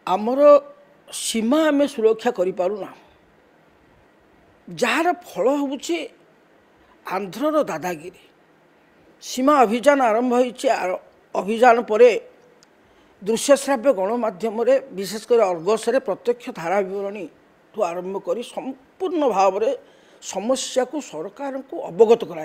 आमर सीमा आम सुरक्षा करूना जार फल हूँ आंध्रर दादागिरी सीमा अभियान आरंभ हो अभियान पर दृश्यश्राव्य गणमाध्यम विशेषकर अर्गस प्रत्यक्ष धारा विवरणी ठू आरंभ कर संपूर्ण भाव में समस्या को सरकार को अवगत करा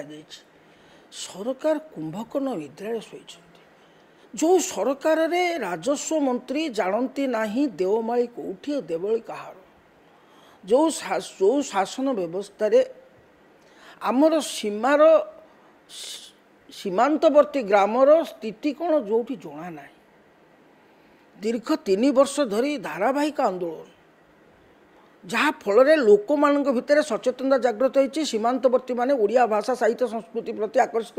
सरकार कुंभकर्ण निद्रा शोई जो सरकार रे राजस्व मंत्री जानती नहीं देवमाली कौटी देवली कहार जो शासन व्यवस्था रे आमर सीमार सीमांतवर्ती ग्रामर स्थिति कौन जो जना ना दीर्घ 3 वर्ष धरी धारावाहिक आंदोलन जहाँ फल लोक मान भितर सचेतनता जागृत होती सीमांतवर्ती माने ओडिया भाषा साहित्य संस्कृति प्रति आकर्षित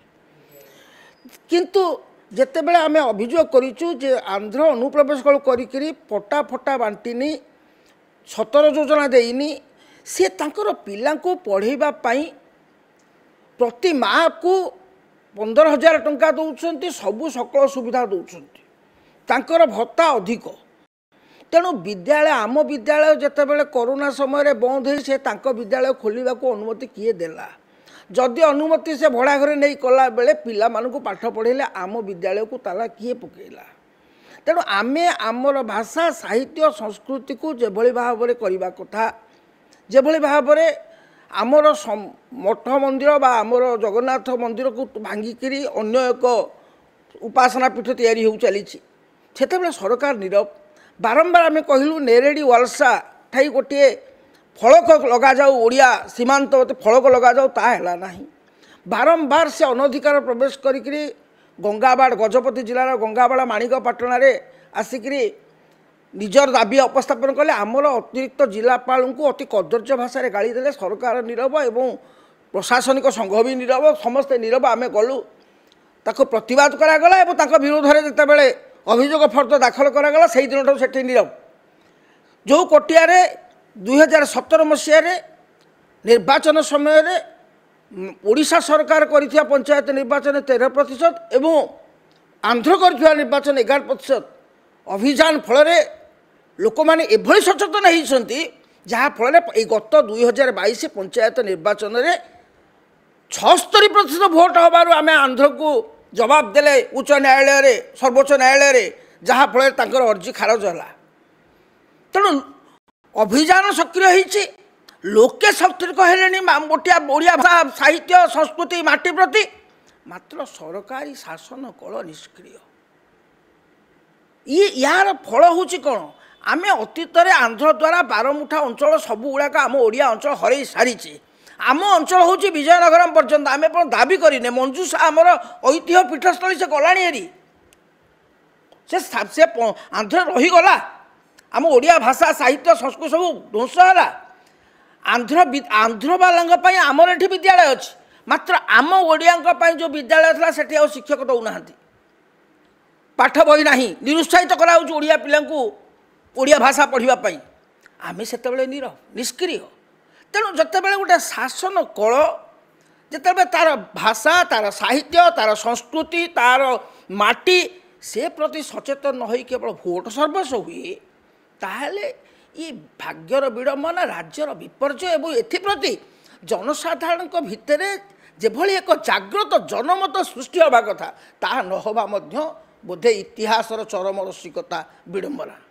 होती किंतु जितेबले आम अभियोग करूँ जे आंध्र अनुप्रवेश करी पटा फटा बांटिनी 17 योजना देनी सी तांकर पिला को पढ़ेबा पाई प्रति माँ को 15,000 टंका दौरान सबू सकल सुविधा दौरान तांकर भत्ता अधिक तेणु विद्यालय आम विद्यालय जितेबले कोरोना समय बंद हो से विद्यालय खोलने को अनुमति किए देला जदि अनुमति से भड़ा घरे नहीं कला बेले पिला मानकु पाठ पढ़ेले आम विद्यालय को ताला किए पकेला तेणु आमे आमर भाषा साहित्य संस्कृति को जेभली भाव में करबा कथा जेभली भाव में आमर मठ मंदिर बा आमर जगन्नाथ मंदिर को भांगिकी अन्य एक उपासना पीठ तैयारी हो चली सेतेबेले सरकार नीरव बारंबार आम कहलु नेरेडी वालसा ठाई गोटे फलक लगा जाऊ ओडिया सीमांत फलक लगा जाऊ ताला नहीं बारंबार से अनधिकार प्रवेश करी गंगाबाड़ गजपति जिलार गंगाबाड़ माणिकपाटना आसिकी निजर दाबी उपस्थापन कले आमर अतिरिक्त जिलापाल को अति कदर्य भाषा गाड़ी देले सरकार नीरव एवं प्रशासनिक संघ भी नीरव समस्ते नीरव आम गलु ताको प्रतिवाद करागला एवं ताको विरोध में जितेबले अभियोग फर्द दाखल करागला से दिन ठार से नीरव जो कोटियारे 2017 मसीह निर्वाचन समय ओडिशा सरकार कर पंचायत निर्वाचन 13% एवं आंध्र कर निर्वाचन 11% अभियान फल लोक मैंने एभली सचेतन होती जहाँफल गत 2022 पंचायत निर्वाचन में 76% भोट हबार आम आंध्र को जवाब देले उच्च न्यायालय सर्वोच्च न्यायालय जहाँफल अर्जी खारज है तेणु अभियान सक्रिय होती लोके सतर्क हेले गोटिया ओडिया भाषा साहित्य संस्कृति माटी प्रति मात्र सरकारी शासन कल निष्क्रिय यार फल हूँ कौन आम अतीत आंध्र द्वारा बारमुठा अंचल सबू गुड़ाक आम ओडिया अंचल हरई सारी आम अंचल हूँ विजयनगरम पर्यंत आम दाबी करें मंजूषा आमर ऐतिह्य पीठस्थली से गलाणी हेरी से आंध्र रहीगला आम ओडिया भाषा साहित्य संस्कृति सब ध्वंस है आंध्र वाला आमर ये विद्यालय अच्छी मात्र आम ओडिया जो विद्यालय था से शिक्षक दौना पाठ बही ना निरुत्साहित कराऊँ ओडिया पिला ओडिया भाषा पढ़ापी आम से नीरव निष्क्रिय तेणु जितेबाला गोटे शासन कल जिते तार भाषा तार साहित्य तार संस्कृति तार माटी से प्रति सचेतन न हो केवल भोट सर्वस्व हुए ताहले ये भाग्यर विडंबना राज्यर विपर्य एवं एप्रति जनसाधारण भितर जेभली एक जागृत जनमत सृष्टि हवा कथा ता न होबा बोधे इतिहासर चरम रसिकता विडंबना।